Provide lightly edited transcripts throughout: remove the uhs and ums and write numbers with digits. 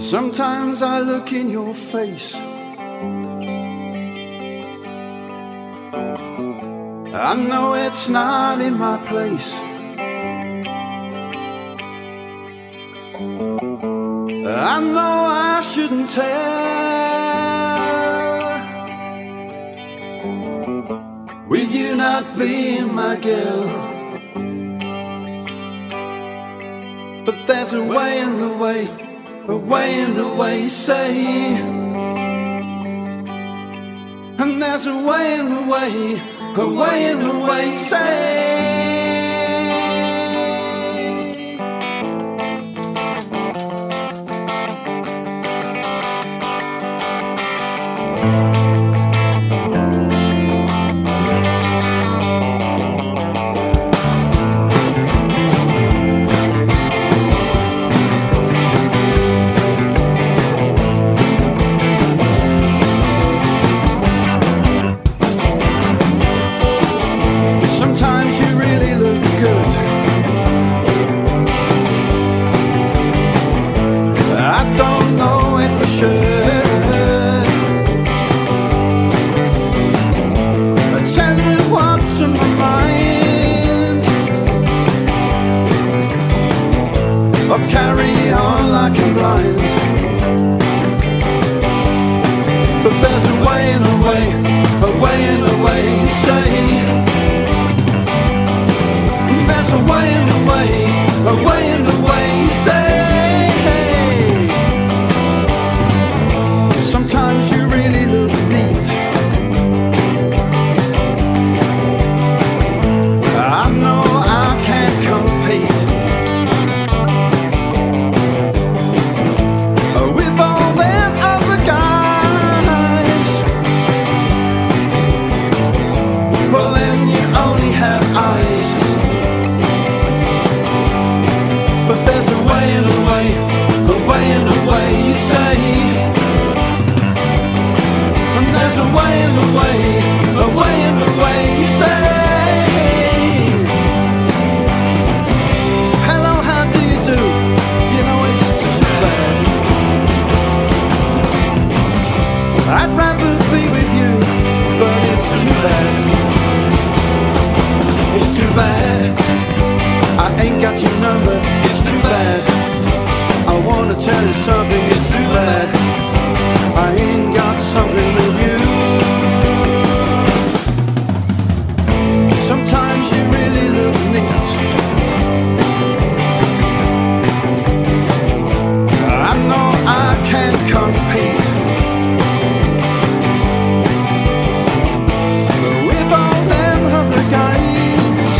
Sometimes I look in your face, I know it's not in my place. I know I shouldn't tell, with you not being my girl. But there's a way in the way, a way in the way you say. And there's a way in the way, a way in the way you say. Sometimes you really look good. I don't know if I should. I tell you what's in my mind, or carry on like I'm blind. But there's a way in the way, a way in the way you say. There's a way in the way, a way in the way you say. Sometimes you really look neat. I know I can't compete with all them other guys. For them you only have eyes. But there's a way in the way, a way in the way you say. And there's a way in the way, a way in the way you say. Hello, how do you do? You know it's too bad. I'd rather be with you, but it's too bad. It's too bad. I ain't got your number, it's too bad. I wanna tell you something, it's too bad. I ain't got something with you. Sometimes you really look neat. I know I can't compete with all them other guys.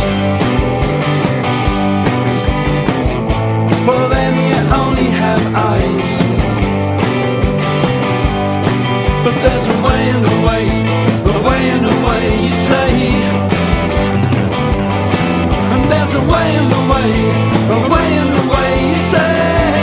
For them you only have eyes. But there's a way in the way, a way in the way you say. And there's a way in the way, a way in the way you say.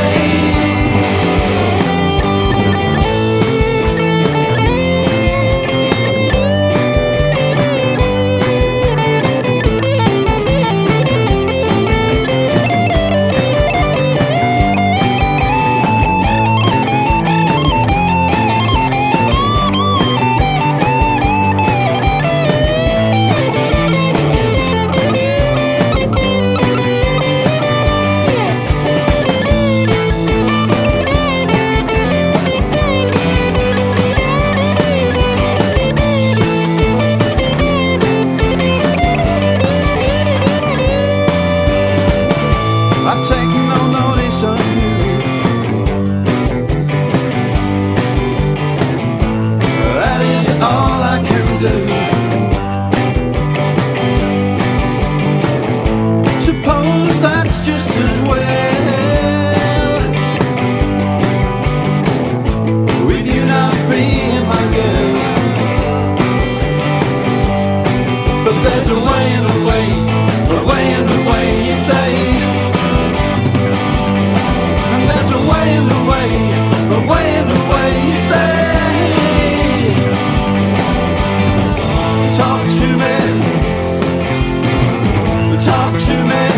I take no notice of you. That is all I can do. Suppose that's just as well, with you not being my girl. But there's a way in the way, a way in the way you say. There's a way in the way, a way in the way you say. Talk to me, talk to me.